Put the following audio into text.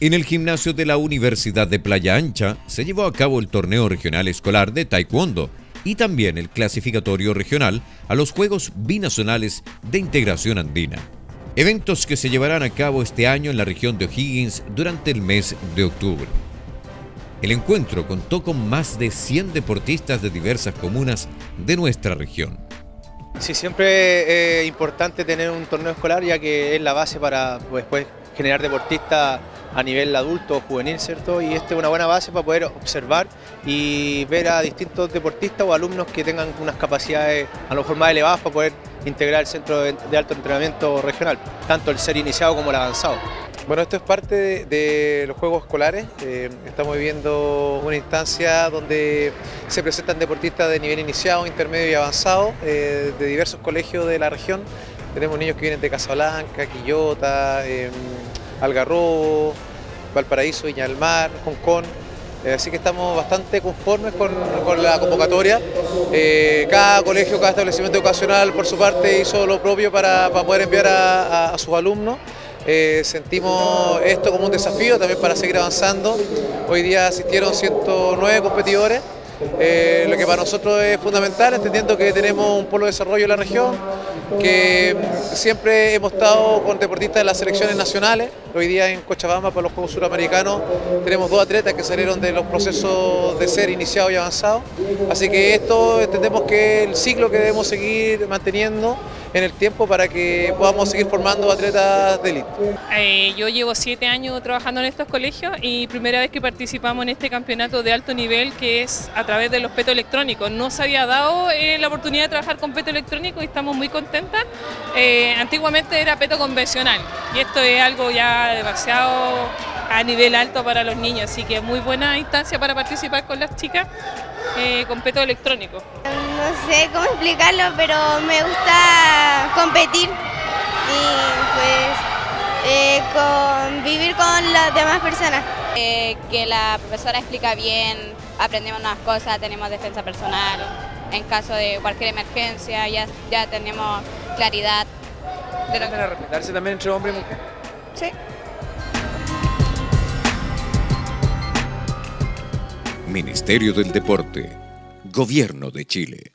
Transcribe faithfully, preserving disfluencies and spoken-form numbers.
En el gimnasio de la Universidad de Playa Ancha se llevó a cabo el torneo regional escolar de Taekwondo y también el clasificatorio regional a los Juegos Binacionales de Integración Andina. Eventos que se llevarán a cabo este año en la región de O'Higgins durante el mes de octubre. El encuentro contó con más de cien deportistas de diversas comunas de nuestra región. Sí, siempre es importante tener un torneo escolar, ya que es la base para pues, después generar deportistas a nivel adulto o juvenil, ¿cierto? Y esta es una buena base para poder observar y ver a distintos deportistas o alumnos que tengan unas capacidades a lo mejor más elevadas para poder integrar el centro de alto entrenamiento regional, tanto el ser iniciado como el avanzado. Bueno, esto es parte de, de los Juegos Escolares. Eh, estamos viviendo una instancia donde se presentan deportistas de nivel iniciado, intermedio y avanzado eh, de diversos colegios de la región. Tenemos niños que vienen de Casablanca, Quillota, eh, Algarrobo, Valparaíso, Viña del Mar, Hong Kong. Eh, así que estamos bastante conformes con, con la convocatoria. Eh, cada colegio, cada establecimiento educacional por su parte hizo lo propio para, para poder enviar a, a, a sus alumnos. Eh, sentimos esto como un desafío también para seguir avanzando. Hoy día asistieron ciento nueve competidores, eh, lo que para nosotros es fundamental, entendiendo que tenemos un polo de desarrollo en la región, que siempre hemos estado con deportistas de las selecciones nacionales. Hoy día en Cochabamba para los Juegos Suramericanos tenemos dos atletas que salieron de los procesos de ser iniciado y avanzado, así que esto entendemos que es el ciclo que debemos seguir manteniendo en el tiempo para que podamos seguir formando atletas de élite. Eh, yo llevo siete años trabajando en estos colegios y primera vez que participamos en este campeonato de alto nivel, que es a través de los petos electrónicos. No se había dado eh, la oportunidad de trabajar con peto electrónico y estamos muy contentas. Eh, antiguamente era peto convencional y esto es algo ya demasiado a nivel alto para los niños, así que muy buena instancia para participar con las chicas eh, con peto electrónico. No sé cómo explicarlo, pero me gusta competir y pues eh, convivir con las demás personas. Eh, que la profesora explica bien, aprendemos unas cosas, tenemos defensa personal, en caso de cualquier emergencia ya, ya tenemos claridad. ¿De lo... ¿A respetarse también entre hombre y mujer? Sí. Ministerio del Deporte, Gobierno de Chile.